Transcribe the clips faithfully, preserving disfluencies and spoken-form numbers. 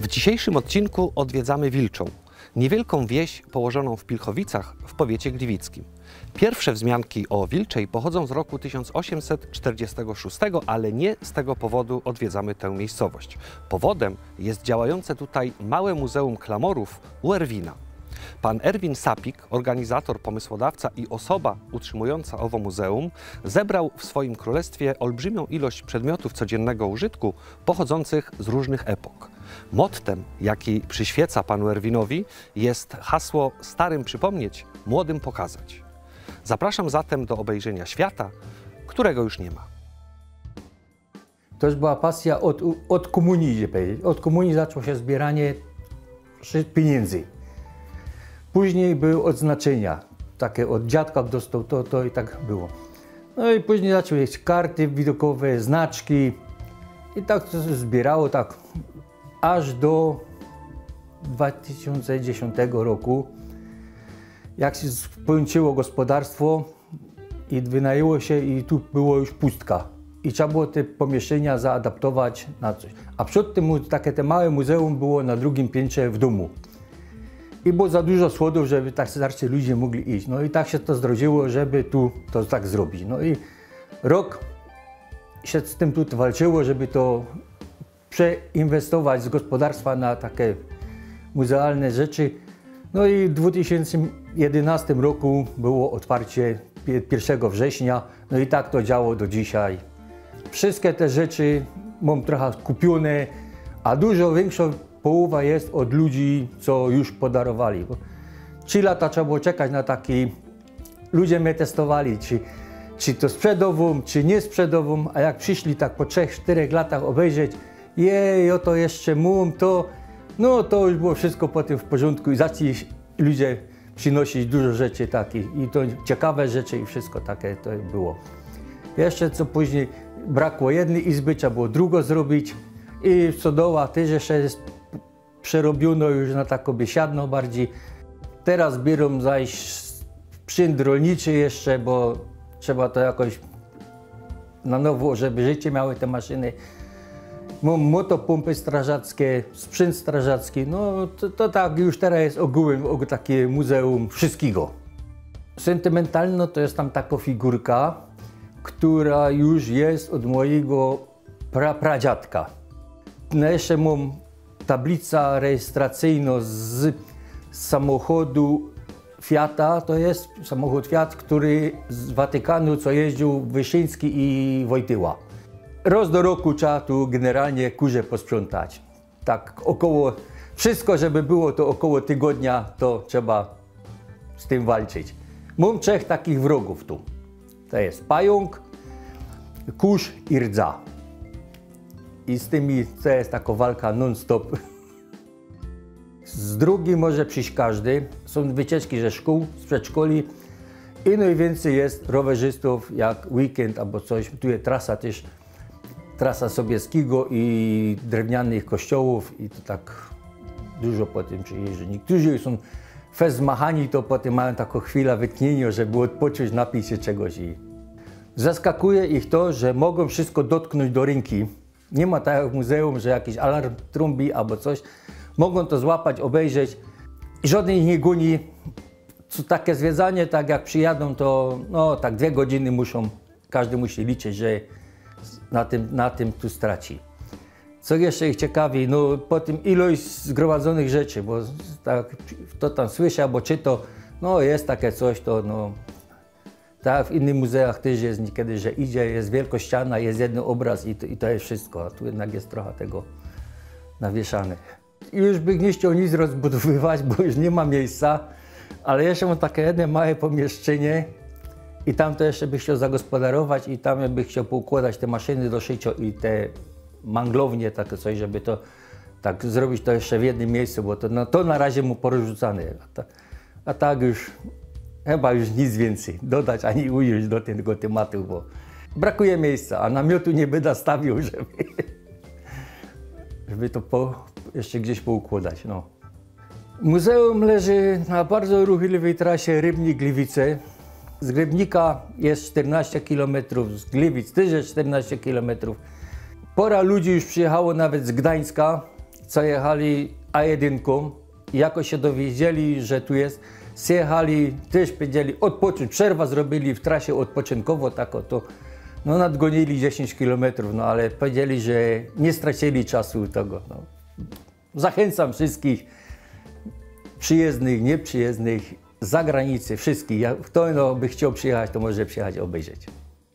W dzisiejszym odcinku odwiedzamy Wilczą, niewielką wieś położoną w Pilchowicach w powiecie gliwickim. Pierwsze wzmianki o Wilczej pochodzą z roku tysiąc osiemset czterdziestego szóstego, ale nie z tego powodu odwiedzamy tę miejscowość. Powodem jest działające tutaj małe Muzeum Klamorów u Erwina. Pan Erwin Sapik, organizator, pomysłodawca i osoba utrzymująca owo muzeum, zebrał w swoim królestwie olbrzymią ilość przedmiotów codziennego użytku pochodzących z różnych epok. Mottem, jaki przyświeca panu Erwinowi, jest hasło starym przypomnieć, młodym pokazać. Zapraszam zatem do obejrzenia świata, którego już nie ma. To już była pasja od, od komunii, powiedzieć. Od komunii zaczęło się zbieranie pieniędzy. Później były odznaczenia, takie od dziadka dostał to, to i tak było. No i później zaczęły mieć karty widokowe, znaczki i tak to się zbierało tak aż do dwa tysiące dziesiątego roku, jak się skończyło gospodarstwo i wynajęło się i tu było już pustka. I trzeba było te pomieszczenia zaadaptować na coś. A przed tym takie te małe muzeum było na drugim piętrze w domu. I było za dużo schodów, żeby tak starsi ludzie mogli iść. No i tak się to zrodziło, żeby tu to tak zrobić. No i rok się z tym tu walczyło, żeby to przeinwestować z gospodarstwa na takie muzealne rzeczy. No i w dwa tysiące jedenastym roku było otwarcie pierwszego września. No i tak to działo do dzisiaj. Wszystkie te rzeczy mam trochę kupione, a dużo większa połowa jest od ludzi, co już podarowali. Bo trzy lata trzeba było czekać na taki... Ludzie mnie testowali, czy, czy to sprzedawą, czy nie sprzedawą, a jak przyszli tak po trzech, czterech latach obejrzeć, jej, oto jeszcze mum, to... No to już było wszystko potem w porządku i zaczęli ludzie przynosić dużo rzeczy takich i to ciekawe rzeczy i wszystko takie to było. Jeszcze co później brakło jednej izby, trzeba było drugą zrobić i stodoła też jeszcze jest przerobiono już na taką biesiadną bardziej. Teraz biorą zaś sprzęt rolniczy jeszcze, bo trzeba to jakoś na nowo, żeby życie miały te maszyny. Mam motopompy strażackie, sprzęt strażacki, no to, to tak już teraz jest ogółem takie muzeum wszystkiego. Sentymentalno to jest tam taka figurka, która już jest od mojego pra, pradziadka. No jeszcze mam tablica rejestracyjna z samochodu Fiata, to jest samochód Fiat, który z Watykanu, co jeździł Wyszyński i Wojtyła. Raz do roku trzeba tu generalnie kurze posprzątać. Tak około, wszystko żeby było to około tygodnia, to trzeba z tym walczyć. Mam trzech takich wrogów tu. To jest pająk, kurz i rdza. I z tymi to jest taka walka non-stop. Z drugiej może przyjść każdy. Są wycieczki ze szkół, z przedszkoli i najwięcej jest rowerzystów jak weekend albo coś. Tu jest trasa też, trasa Sobieskiego i drewnianych kościołów i to tak dużo potem przyjeżdża. Niektórzy są fest zmachani, to potem mają taką chwilę wytchnienia, żeby odpocząć, napić się czegoś. I zaskakuje ich to, że mogą wszystko dotknąć do ręki. Nie ma tak jak w muzeum, że jakiś alarm trąbi albo coś. Mogą to złapać, obejrzeć. Żaden ich nie goni. Co takie zwiedzanie, tak jak przyjadą, to no, tak dwie godziny muszą, każdy musi liczyć, że na tym, na tym tu straci. Co jeszcze ich ciekawi, no po tym ilość zgromadzonych rzeczy, bo tak, to tam słyszę, albo czyta, no jest takie coś, to no... Tak, w innych muzeach też jest niekiedy, że idzie, jest wielka ściana, jest jeden obraz i to, i to jest wszystko, a tu jednak jest trochę tego nawieszane. Już by nie chciał nic rozbudowywać, bo już nie ma miejsca, ale jeszcze mam takie jedno małe pomieszczenie i tam to jeszcze by chciał zagospodarować i tam by chciał poukładać te maszyny do szycia i te manglownie, takie coś, żeby to tak zrobić to jeszcze w jednym miejscu, bo to, no, to na razie mu porozrzucane, a, ta, a tak już chyba już nic więcej dodać ani ująć do tego tematu, bo brakuje miejsca, a namiotu nie będę stawił, żeby, żeby to po, jeszcze gdzieś poukładać. No. Muzeum leży na bardzo ruchliwej trasie Rybnik-Gliwice. Z Rybnika jest czternaście kilometrów, z Gliwic też jest czternaście kilometrów. Pora ludzi już przyjechało nawet z Gdańska, co jechali A jeden i jakoś się dowiedzieli, że tu jest, zjechali, też powiedzieli odpocząć, przerwa zrobili w trasie odpoczynkowo, tak oto, no nadgonili dziesięć kilometrów, no ale powiedzieli, że nie stracili czasu tego. No. Zachęcam wszystkich przyjezdnych, nieprzyjezdnych, z zagranicy, wszystkich. Jak kto no, by chciał przyjechać, to może przyjechać obejrzeć.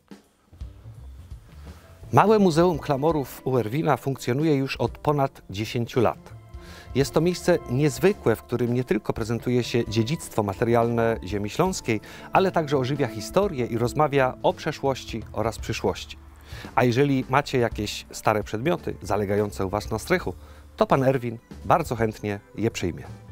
Małe Muzeum Klamorów u Erwina funkcjonuje już od ponad dziesięciu lat. Jest to miejsce niezwykłe, w którym nie tylko prezentuje się dziedzictwo materialne ziemi śląskiej, ale także ożywia historię i rozmawia o przeszłości oraz przyszłości. A jeżeli macie jakieś stare przedmioty zalegające u Was na strychu, to pan Erwin bardzo chętnie je przyjmie.